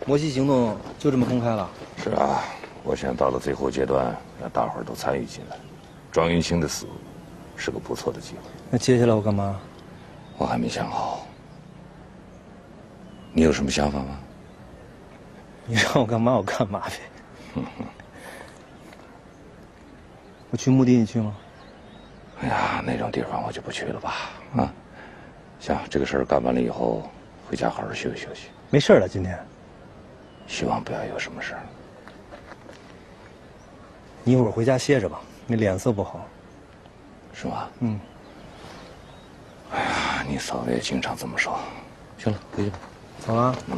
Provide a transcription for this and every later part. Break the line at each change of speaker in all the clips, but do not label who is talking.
摩西行动就这么公开了？
是啊，我想到了最后阶段，让大伙儿都参与进来。庄云清的死是个不错的机会。
那接下来我干嘛？
我还没想好。你有什么想法吗？
你让我干嘛我干嘛呗。我去墓地，你去吗？
哎呀，那种地方我就不去了吧。啊，行，这个事儿干完了以后，回家好好休息休息。
没事了，今天。
希望不要有什么事儿。
你一会儿回家歇着吧，你脸色不好。
是吗？
嗯。
哎呀，你嫂子也经常这么说。行了，回去吧。
走了。
嗯。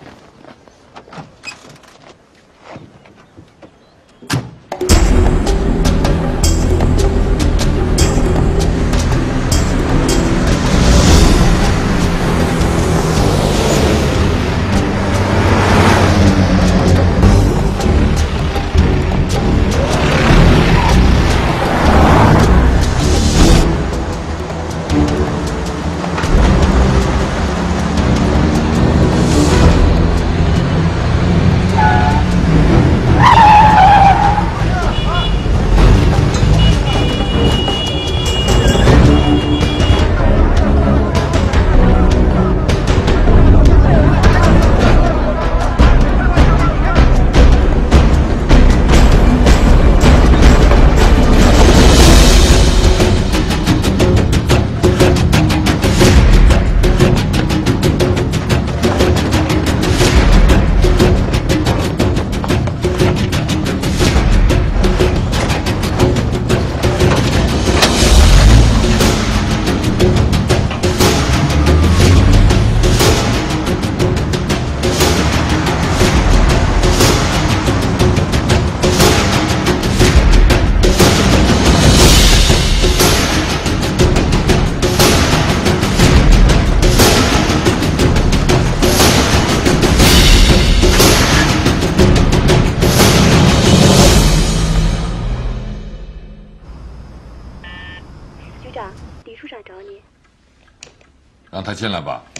让他进来吧。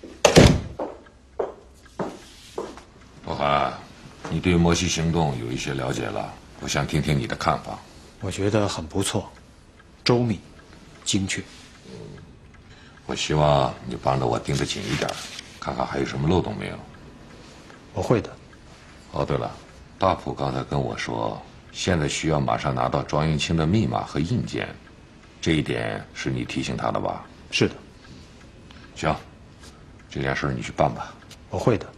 罗涵，你对摩西行动有一些了解了，我想听听你的看法。
我觉得很不错，周密、精确。
我希望你帮着我盯得紧一点，看看还有什么漏洞没有。
我会的。
哦，对了，大普刚才跟我说，现在需要马上拿到庄云清的密码和硬件，这一点是你提醒他的吧？
是的。
行，这件事你去办吧。
我会的。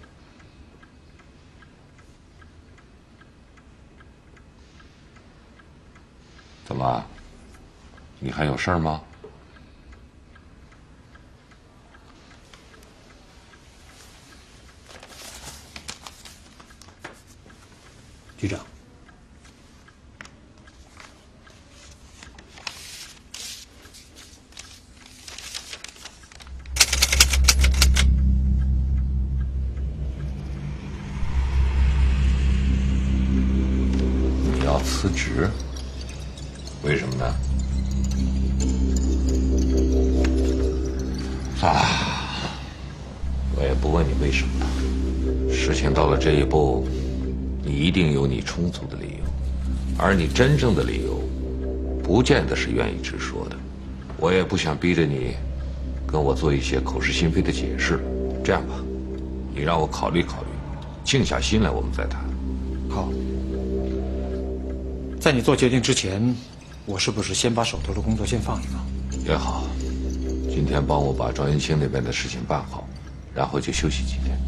怎么？你还有事儿吗？
局长，
你要辞职？为什么呢？我也不问你为什么了。事情到了这一步，你一定有你充足的理由，而你真正的理由，不见得是愿意直说的。我也不想逼着你跟我做一些口是心非的解释。这样吧，你让我考虑考虑，静下心来，我们再谈。
好。在你做决定之前，我是不是先把手头的工作先放一放？
也好，今天帮我把庄云清那边的事情办好，然后就休息几天。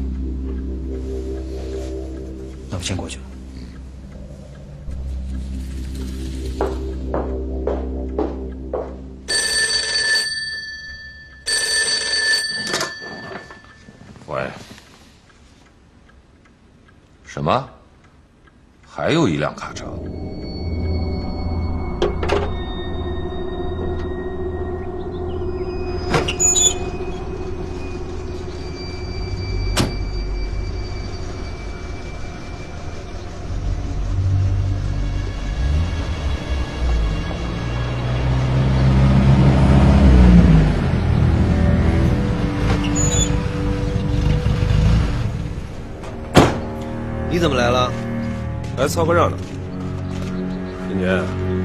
那我先过去了。
喂，什么？还有一辆卡车？
你怎么来了？
来凑个热闹。金杰，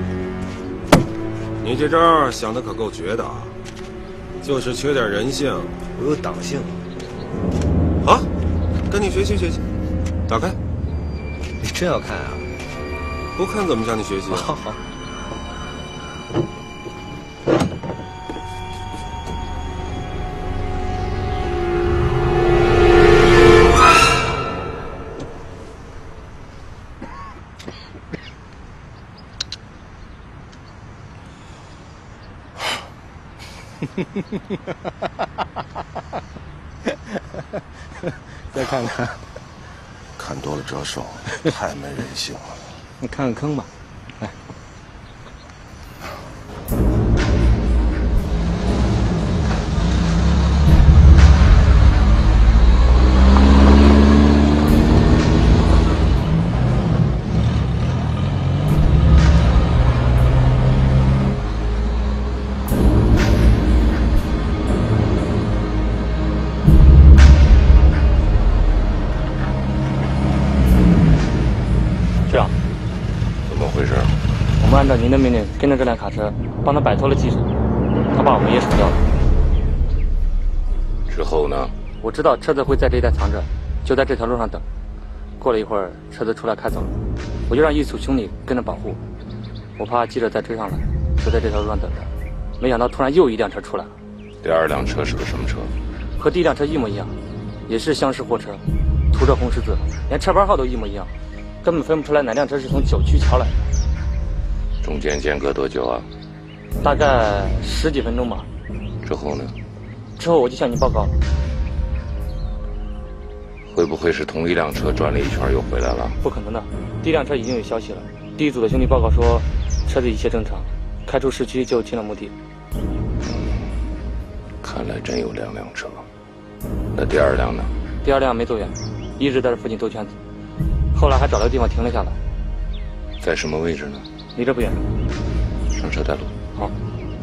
你这招想的可够绝的啊！就是缺点人性，
我有党性。
好，跟你学习学习。打开。
你真要看啊？
不看怎么向你学习啊？
好好。
再看看，
看多了折寿，太没人性了。
你看看坑吧，来。
我们按照您的命令跟着这辆卡车，帮他摆脱了技术，他把我们也甩掉了。
之后呢？
我知道车子会在这一带藏着，就在这条路上等。过了一会儿，车子出来开走了，我就让一组兄弟跟着保护。我怕记者再追上来，就在这条路上等着。没想到突然又一辆车出来了。
第二辆车是个什么车？
和第一辆车一模一样，也是厢式货车，涂着红十字，连车牌号都一模一样，根本分不出来哪辆车是从九曲桥来的。
中间间隔多久啊？
大概10几分钟吧。
之后呢？
之后我就向你报告了。
会不会是同一辆车转了一圈又回来了？
不可能的，第一辆车已经有消息了。第一组的兄弟报告说，车子一切正常，开出市区就进了墓地。
看来真有2辆车。那第二辆呢？
第二辆没走远，一直在这附近兜圈子，后来还找了个地方停了下来。
在什么位置呢？
离这不远。
上车带路。
好。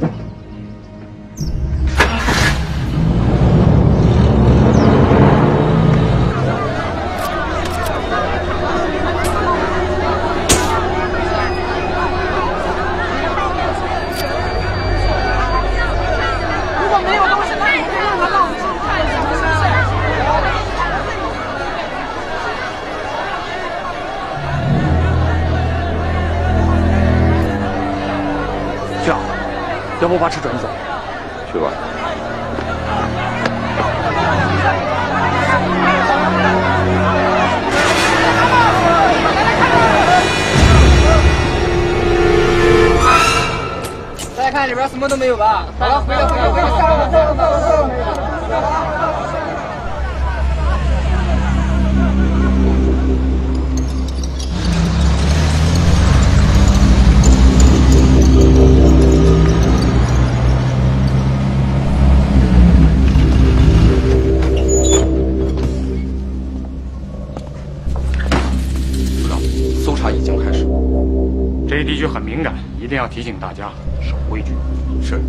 如果没有东西，那你就让他让我们进去看什么事？
这样，要不把车转走？
去吧。
再看里边什么都没有吧？好了，回来。
搜查已经开始。
这一地区很敏感，一定要提醒大家守规矩。
是。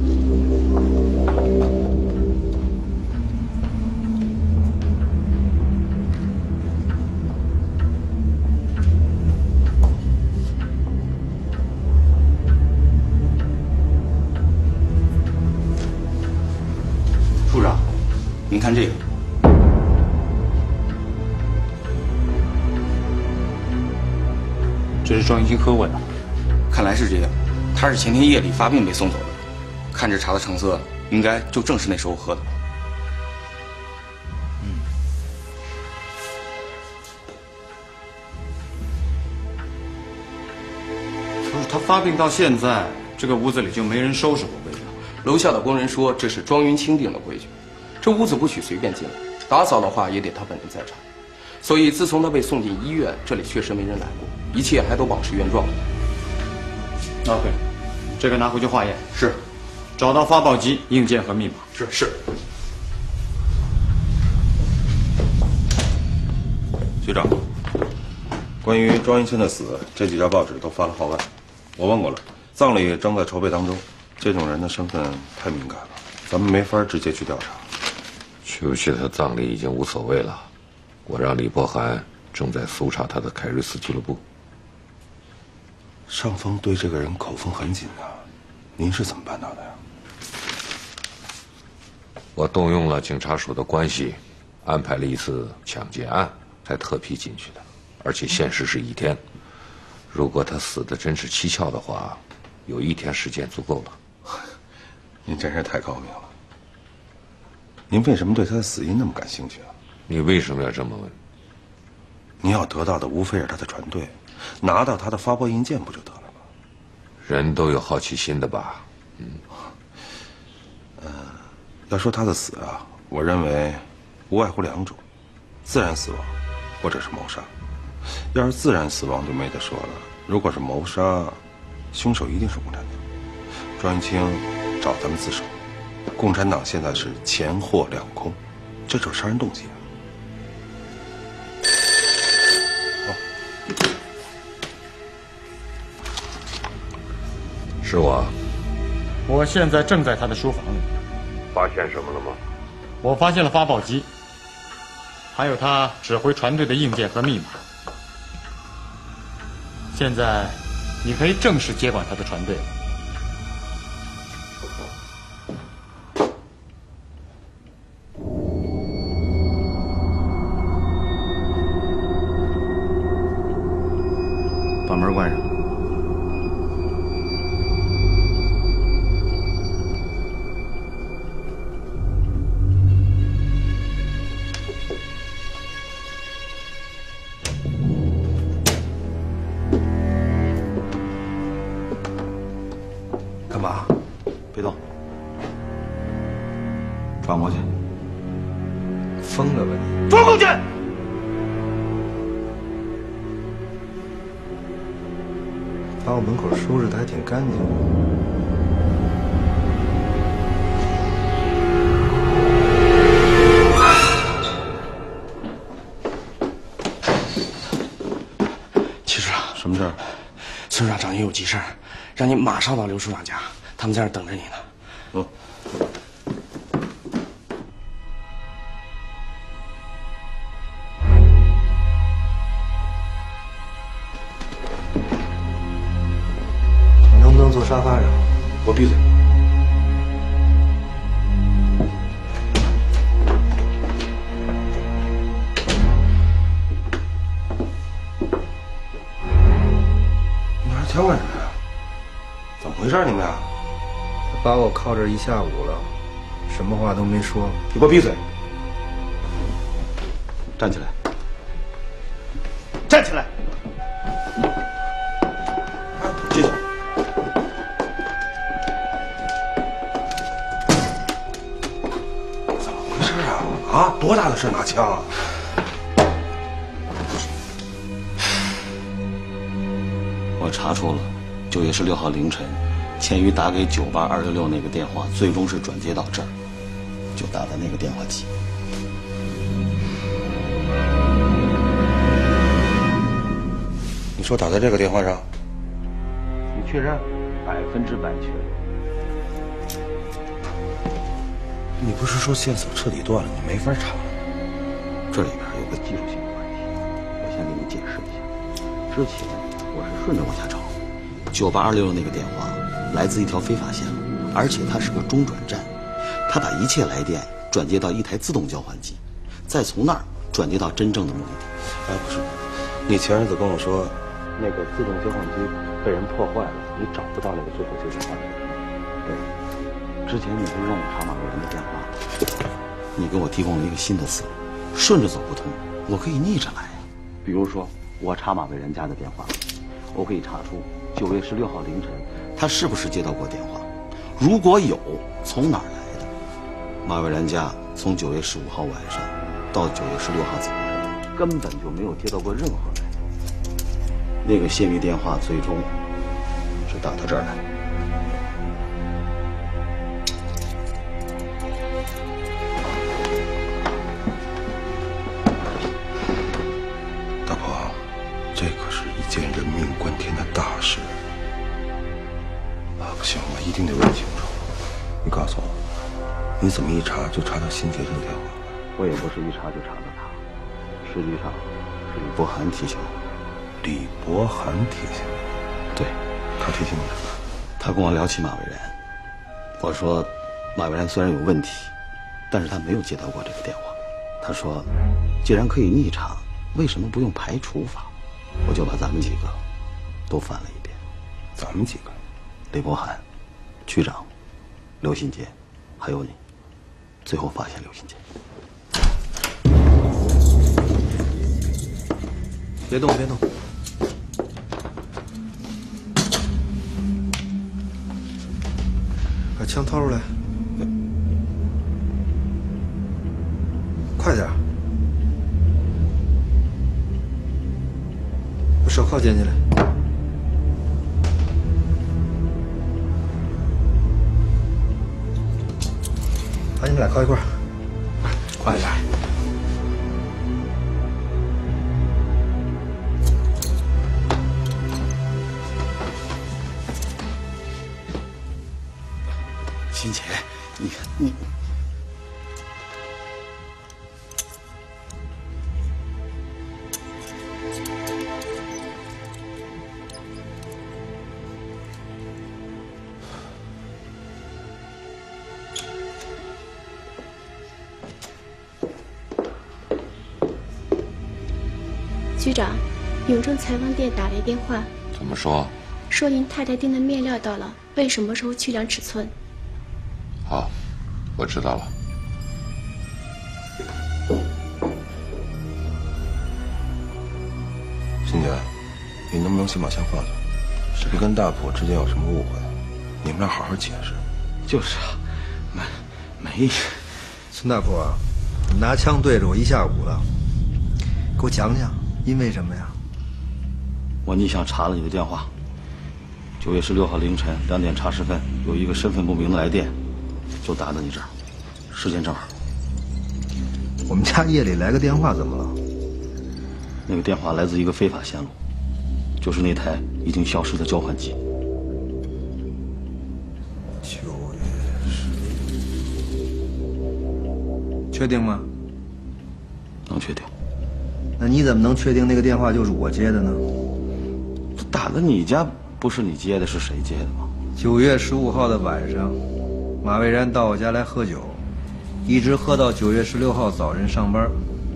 处长，您看这个。
这是庄云清喝过的。
看来是这样，他是前天夜里发病被送走的。看这茶的成色，应该就正是那时候喝的。
可是他发病到现在，这个屋子里就没人收拾过规矩。
楼下的工人说这是庄云清定的规矩，这屋子不许随便进来，打扫的话也得他本人在场。所以自从他被送进医院，这里确实没人来过，一切还都保持原状。
OK， 这个拿回去化验。
是。
找到发报机、硬件和密码。
是。
局长，关于庄云清的死，这几家报纸都发了号外。我问过了，葬礼正在筹备当中，这种人的身份太敏感了，咱们没法直接去调查。
去不去他葬礼已经无所谓了，我让李波涵正在搜查他的凯瑞斯俱乐部。
上峰对这个人口风很紧啊，您是怎么办到的呀？
我动用了警察署的关系，安排了一次抢劫案，才特批进去的，而且限时是1天。如果他死的真是蹊跷的话，有1天时间足够了。
您真是太高明了。您为什么对他的死因那么感兴趣啊？
你为什么要这么问？
您要得到的无非是他的船队，拿到他的发拨印件不就得了吗？
人都有好奇心的吧？
要说他的死啊，我认为无外乎2种：自然死亡，或者是谋杀。要是自然死亡就没得说了，如果是谋杀，凶手一定是共产党。庄云清找咱们自首，共产党现在是钱货两空，这就是杀人动机啊。
是我。
我现在正在他的书房里。
发现什么了吗？
我发现了发报机，还有他指挥船队的硬件和密码。现在，你可以正式接管他的船队了。
把门关上。
干嘛？别动，转过去。
疯了吧你？
转过去！
把我门口收拾得还挺干净。
其实啊，
什么事儿？
村长找您有急事儿，让您马上到刘处长家，他们在那儿等着你呢。
走。
你能不能坐沙发上？
给我闭嘴！你拿枪干什么呀？怎么回事？你们俩？
他把我铐这儿1下午了，什么话都没说。
你给我闭嘴！站起来！站起来！继续。怎么回事啊？啊，多大的事拿枪啊？
我查出了9月16号凌晨，钱鱼打给98266那个电话，最终是转接到这儿，就打的那个电话机。
你说打在这个电话上？
你确认？100%确认。
你不是说线索彻底断了，你没法查了？
这里边有个技术性的问题，我先给你解释一下。之前我是顺着往下找，98266那个电话来自一条非法线路，而且它是个中转站，它把一切来电转接到一台自动交换机，再从那儿转接到真正的目的地。
哎，不是，你前日子跟我说，那个自动交换机被人破坏了，你找不到那个最后接电话的人。
对，之前你不是让我查马伟人的电话，你给我提供了一个新的思路，顺着走不通，我可以逆着来呀。比如说，我查马伟人家的电话，我可以查出9月16号凌晨他是不是接到过电话，如果有，从哪儿来的？马伟人家从9月15号晚上到9月16号早上，根本就没有接到过任何来电。那个泄密电话最终是打到这儿来。
大婆，这可是一件人命关天的大事啊！不行，我一定得问清楚。你告诉我，你怎么一查就查到辛杰这个电话？
我也不是一查就查到他，实际上是李伯涵提醒我。
李伯涵提醒你？
对，
他提醒你什么？
他跟我聊起马蔚然，我说马蔚然虽然有问题，但是他没有接到过这个电话。他说，既然可以逆查，为什么不用排除法？我就把咱们几个都翻了一遍。
咱们几个？
李伯涵、区长、刘新杰，还有你，最后发现刘新杰。
别动，别动。把枪掏出来，快点！把手铐捡起来。把你们俩铐一块儿，快点！
新杰，你。
局长，永正裁缝店打来电话，
怎么说？
说您太太订的面料到了，问什么时候去量尺寸。
好，我知道了。
新杰，你能不能先把枪放下？谁跟大婆之间有什么误会？你们俩好好解释。
就是啊，没。
孙大婆，你拿枪对着我1下午了，给我讲讲，因为什么呀？
我逆向查了你的电话。9月16号凌晨2点查10分，有一个身份不明的来电，就打到你这儿，时间正好。
我们家夜里来个电话，怎么了？
那个电话来自一个非法线路，就是那台已经消失的交换机。
9月10，确定吗？
能确定。
那你怎么能确定那个电话就是我接的呢？
打到你家不是你接的，是谁接的吗
？9月15号的晚上，马蔚然到我家来喝酒，一直喝到9月16号早晨上班。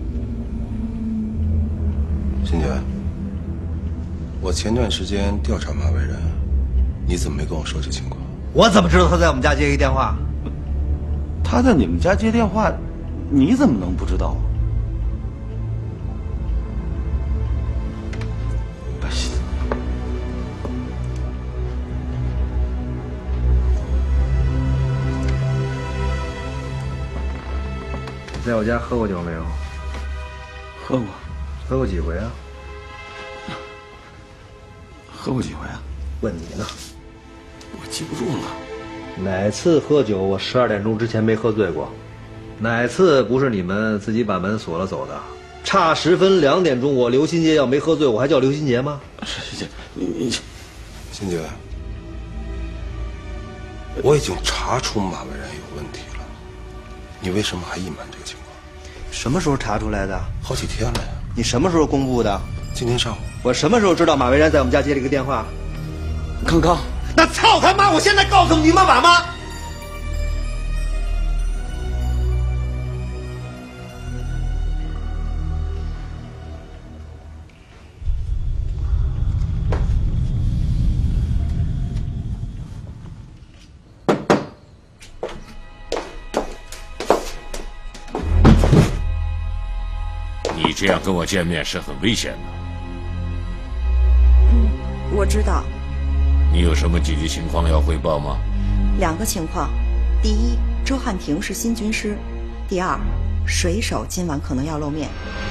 新杰，我前段时间调查马蔚然，你怎么没跟我说这情况？
我怎么知道他在我们家接一电话？
他在你们家接电话，你怎么能不知道啊？
在我家喝过酒没有？
喝过。
喝过几回啊？
喝过几回啊？
问你呢。
我记不住了。
哪次喝酒我12点钟之前没喝醉过？哪次不是你们自己把门锁了走的？差10分2点钟，我刘新杰要没喝醉，我还叫刘新杰吗？
你
新杰，我已经查出马蔚然有问题了，你为什么还隐瞒这个情况？
什么时候查出来的？
好几天了呀。
你什么时候公布的？
今天上午。
我什么时候知道马蔚然在我们家接了一个电话？
刚刚。
那操他妈！我现在告诉你们晚吗？
你这样跟我见面是很危险的。
我知道。
你有什么紧急情况要汇报吗
？2个情况：第一，周汉庭是新军师；第二，水手今晚可能要露面。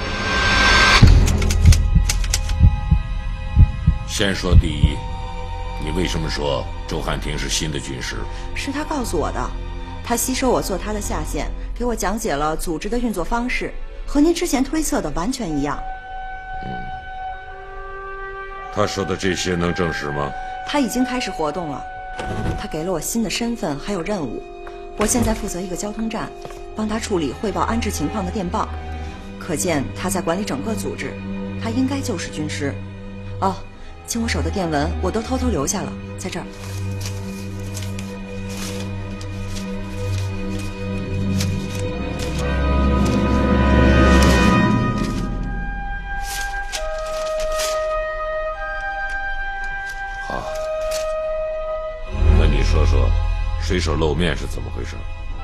先说第一，你为什么说周汉庭是新的军师？
是他告诉我的，他吸收我做他的下线，给我讲解了组织的运作方式，和您之前推测的完全一样。
他说的这些能证实吗？
他已经开始活动了，他给了我新的身份还有任务，我现在负责一个交通站，帮他处理汇报安置情况的电报，可见他在管理整个组织。 他应该就是军师。哦，经我手的电文我都偷偷留下了，在这儿。
好，那你说说，水手露面是怎么回事？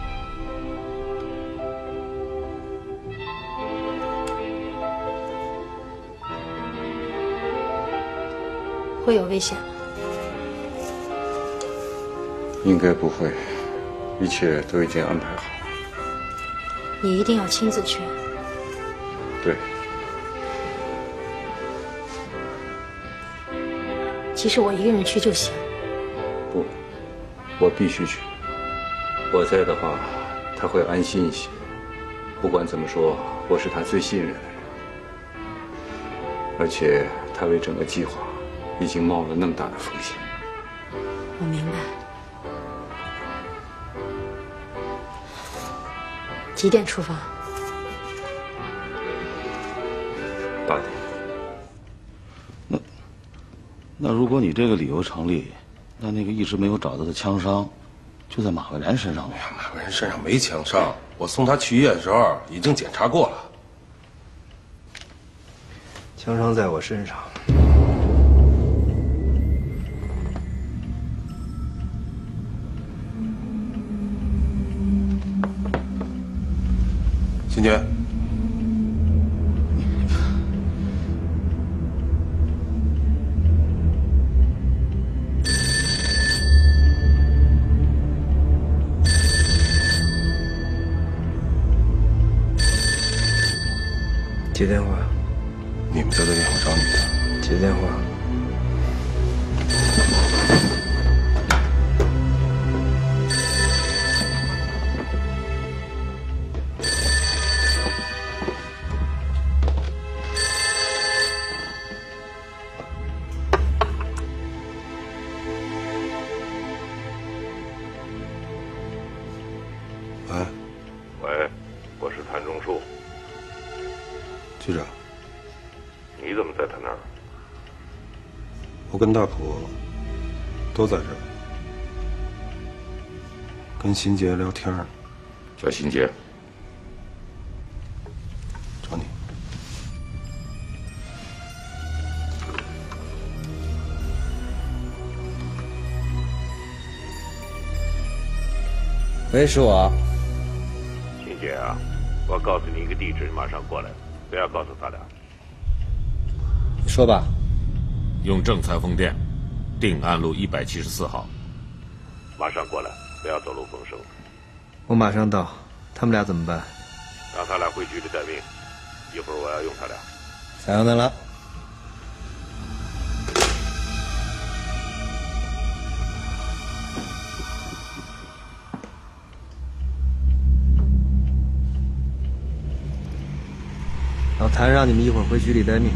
会有危险吗？
应该不会，一切都已经安排好。
你一定要亲自去。
对。
其实我一个人去就行。
不，我必须去。我在的话，他会安心一些。不管怎么说，我是他最信任的人，而且他为整个计划已经冒了那么大的风险。
我明白。几点出发
？8点。
那如果你这个理由成立，那个一直没有找到的枪伤，就在马卫然身上了。
马卫然身上没枪伤，我送他去医院的时候已经检查过了。
枪伤在我身上。
欣姐，
接电话。
你们在电话找你的。
接电话。
喂，我是谭中树。
局长，
你怎么在他那儿？
我跟大普都在这儿，跟欣杰聊天。
叫欣杰。
找你。
喂，是我。
欣杰啊，我告诉你一个地址，你马上过来，不要告诉他俩。
你说吧。
永正裁缝店，定安路174号。马上过来，不要走漏风声。
我马上到。他们俩怎么办？
让他俩回局里待命，一会儿我要用他俩。
采用的了。老谭让你们一会儿回局里待命。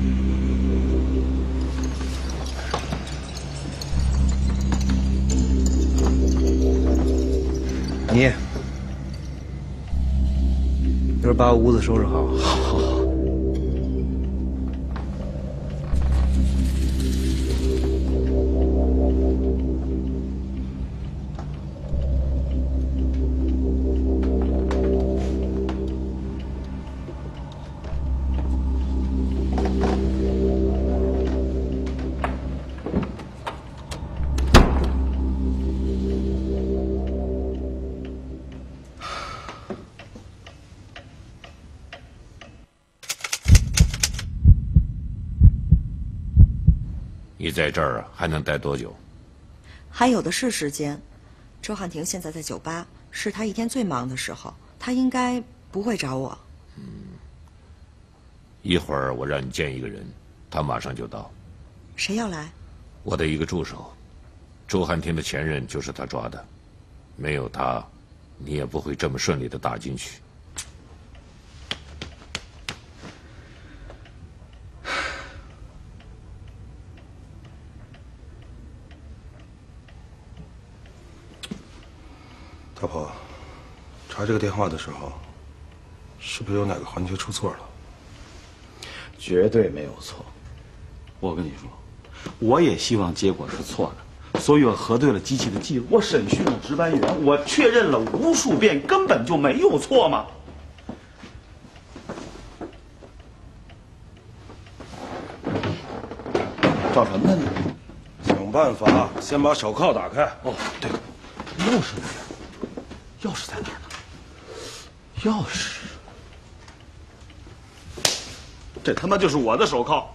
你一会儿把我屋子收拾好。好。
你在这儿啊，还能待多久？
还有的是时间。周汉庭现在在酒吧，是他一天最忙的时候，他应该不会找我。
一会儿我让你见一个人，他马上就到。
谁要来？
我的一个助手，周汉庭的前任就是他抓的，没有他，你也不会这么顺利的打进去。
大婆，查这个电话的时候，是不是有哪个环节出错了？
绝对没有错。我跟你说，我也希望结果是错的，所以我核对了机器的记录，我审讯了值班员，我确认了无数遍，根本就没有错嘛。找什么呢你？
想办法先把手铐打开。
哦，对，钥匙呢？钥匙在哪儿呢？钥匙，这他妈就是我的手铐。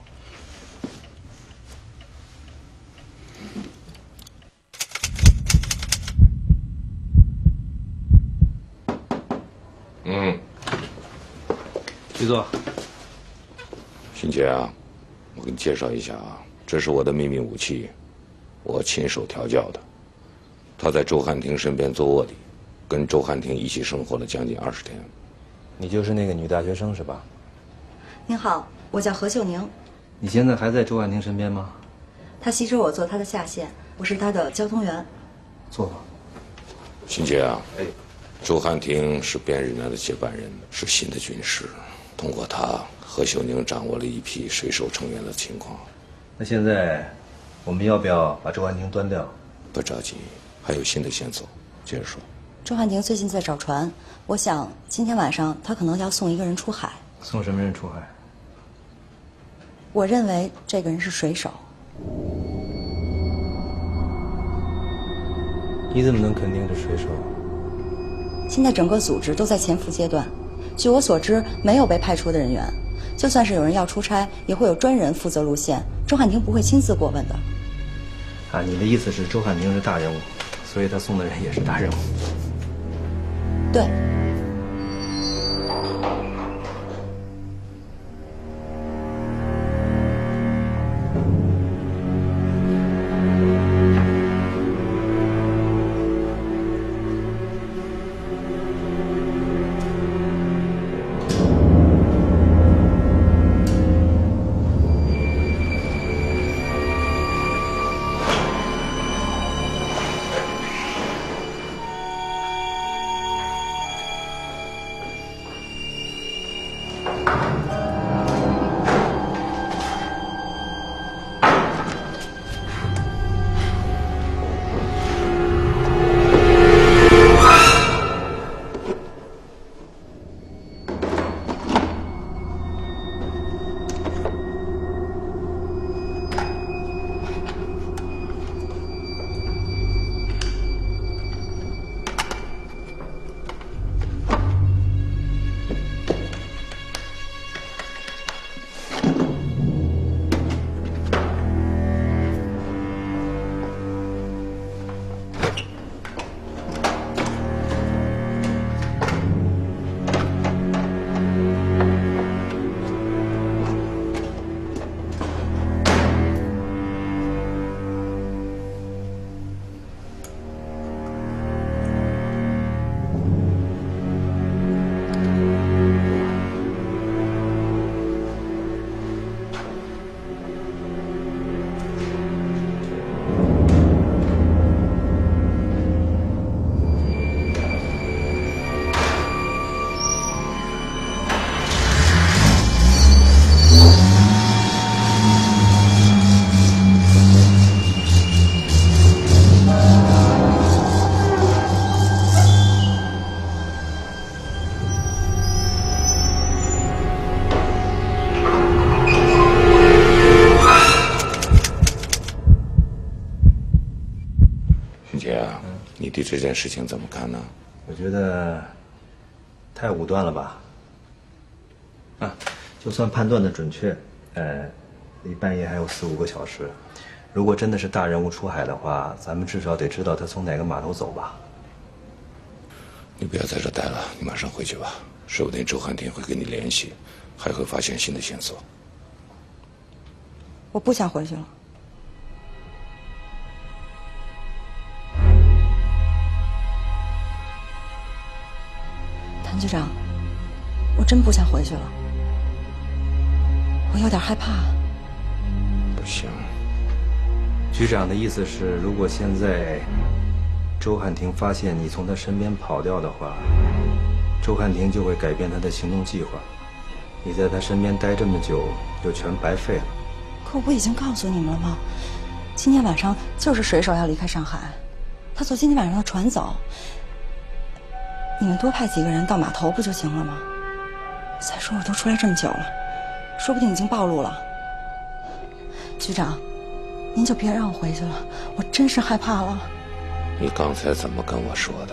局座，
勋杰啊，我给你介绍一下啊，这是我的秘密武器，我亲手调教的。他在周汉庭身边做卧底，跟周汉庭一起生活了将近20天。
你就是那个女大学生是吧？
您好，我叫何秀宁。
你现在还在周汉庭身边吗？
他吸收我做他的下线，我是他的交通员。
坐吧。
勋杰啊，周汉庭是边日南的接班人，是新的军师。通过他，何秀宁掌握了一批水手成员的情况。
那现在，我们要不要把周汉庭端掉？
不着急，还有新的线索。接着说。
周汉庭最近在找船，我想今天晚上他可能要送一个人出海。
送什么人出海？
我认为这个人是水手。
你怎么能肯定是水手？
现在整个组织都在潜伏阶段，据我所知，没有被派出的人员。就算是有人要出差，也会有专人负责路线，周汉庭不会亲自过问的。
啊，你的意思是周汉庭是大人物，所以他送的人也是大人物。
对。
你对这件事情怎么看呢？
我觉得太武断了吧。啊，就算判断的准确，离半夜还有4、5个小时。如果真的是大人物出海的话，咱们至少得知道他从哪个码头走吧。
你不要在这待了，你马上回去吧。说不定周汉庭会跟你联系，还会发现新的线索。
我不想回去了。谭局长，我真不想回去了，我有点害怕。
不行。
局长的意思是，如果现在周汉庭发现你从他身边跑掉的话，周汉庭就会改变他的行动计划。 你在他身边待这么久，就全白费了。
可我不已经告诉你们了吗？今天晚上就是水手要离开上海，他坐今天晚上的船走。你们多派几个人到码头不就行了吗？再说我都出来这么久了，说不定已经暴露了。局长，您就别让我回去了，我真是害怕了。
你刚才怎么跟我说的？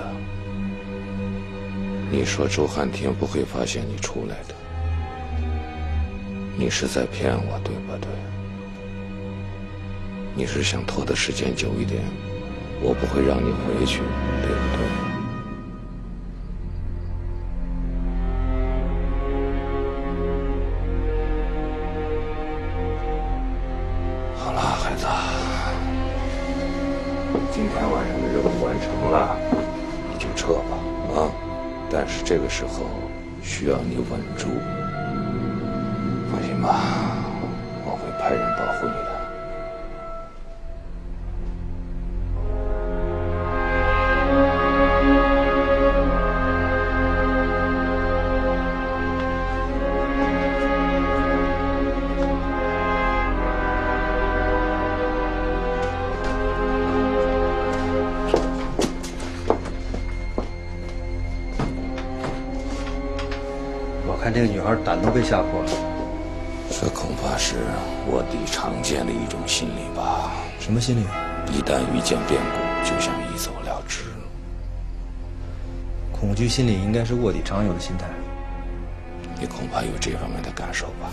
你说周汉庭不会发现你出来的，你是在骗我，对不对？你是想拖的时间久一点，我不会让你回去，对不对？好了，孩子，今天晚上的任务完成了，你就撤吧，啊！但是这个时候需要你稳住，放心吧，我会派人保护你的。
看这个女孩胆都被吓破了。
这恐怕是卧底常见的一种心理吧。
什么心理？
一旦遇见变故，就想一走了之。
恐惧心理应该是卧底常有的心态。
你恐怕有这方面的感受吧？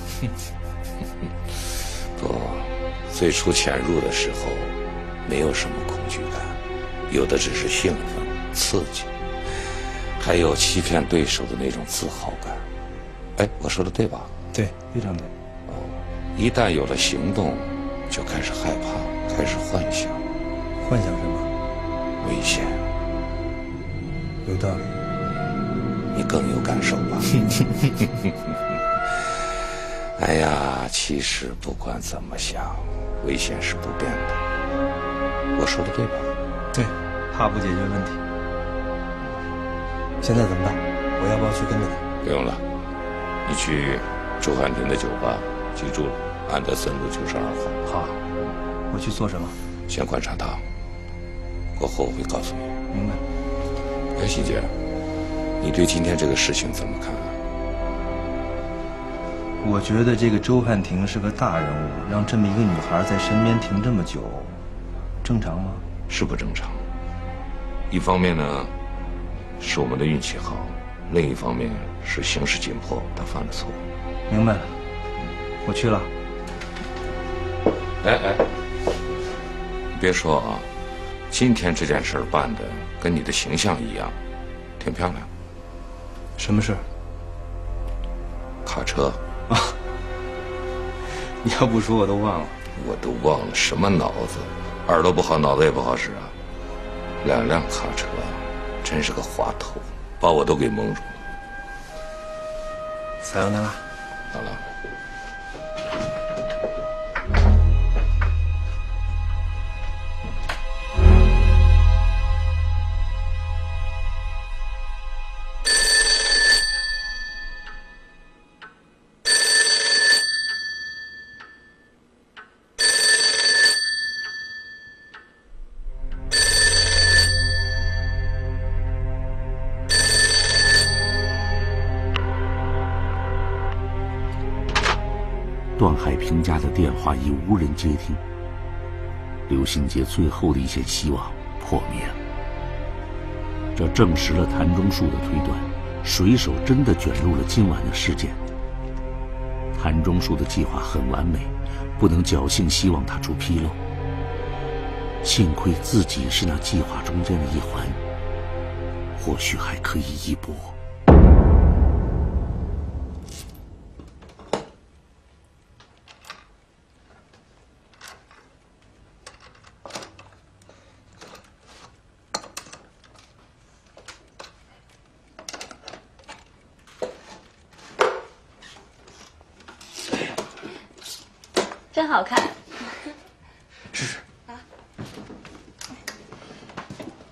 不，最初潜入的时候，没有什么恐惧感，有的只是兴奋、刺激，还有欺骗对手的那种自豪感。哎，我说的对吧？
对，非常对。
一旦有了行动，就开始害怕，开始幻想。
幻想什么？
危险。
有道理。
你更有感受吧？哎呀，其实不管怎么想，危险是不变的。我说的对吧？
对，怕不解决问题。现在怎么办？我要不要去跟着他？
不用了。你去周汉庭的酒吧，记住了，安德森路92号。
好，我去做什么？
先观察他，过后我会告诉你。
明白。
哎，希姐，你对今天这个事情怎么看啊？
我觉得这个周汉庭是个大人物，让这么一个女孩在身边停这么久，正常吗？
是不正常。一方面呢，是我们的运气好。另一方面是形势紧迫，他犯了错。
明白了，我去了。
哎，你别说啊，今天这件事办的跟你的形象一样，挺漂亮。
什么事？
卡车
啊！你要不说我都忘了。
我都忘了什么脑子，耳朵不好，脑子也不好使啊。2辆卡车，真是个滑头。把我都给蒙住了。
撒由那拉，
好了。
段海平家的电话已无人接听，刘新杰最后的一线希望破灭了。这证实了谭中树的推断，水手真的卷入了今晚的事件。谭中树的计划很完美，不能侥幸希望他出纰漏。幸亏自己是那计划中间的一环，或许还可以一搏。
真好看。
试试。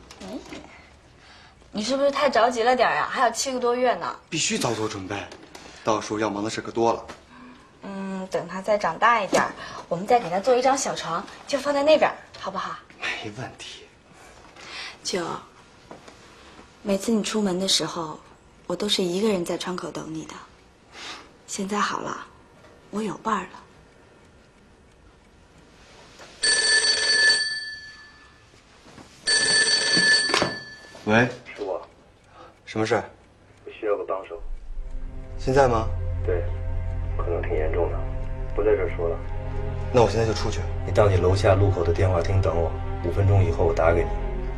你是不是太着急了点呀？还有7个多月呢。
必须早做准备。
到时候要忙的事可多了。
等他再长大一点，我们再给他做一张小床，就放在那边，好不好？
没问题。
九，每次你出门的时候，我都是一个人在窗口等你的。现在好了，我有伴儿了。
喂，
是我。
什么事？
我需要个帮手。
现在吗？
对，可能挺严重的，不在这儿说了。
那我现在就出去。
你到你楼下路口的电话亭等我，5分钟以后我打给你。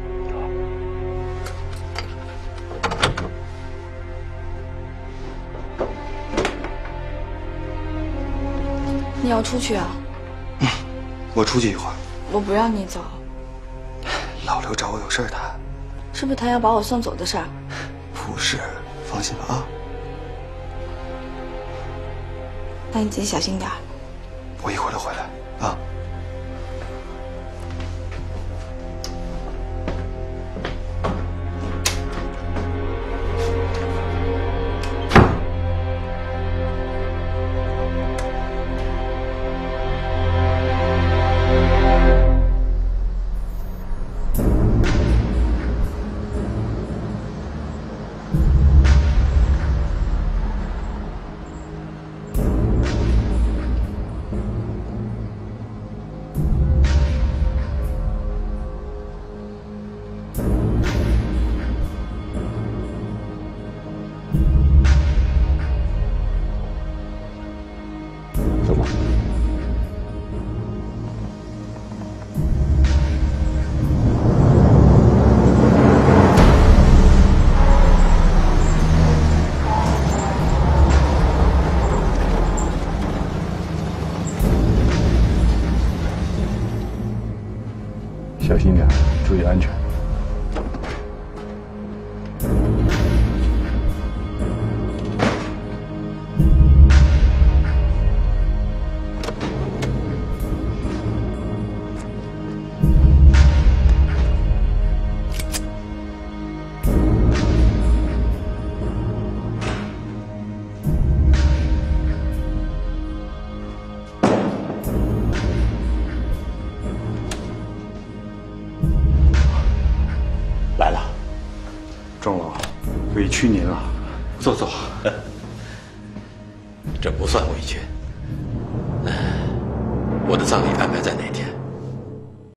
你要出去啊？
我出去一会儿。
我不让你走。
老刘找我有事儿谈。
是不是他要把我送走的事儿？
不是，放心吧啊。
那你自己小心点儿。
我一会儿就回来啊。
小心点，注意安全。
来了，
庄老，委屈您了。
坐坐。这不算委屈。我的葬礼安排在哪天？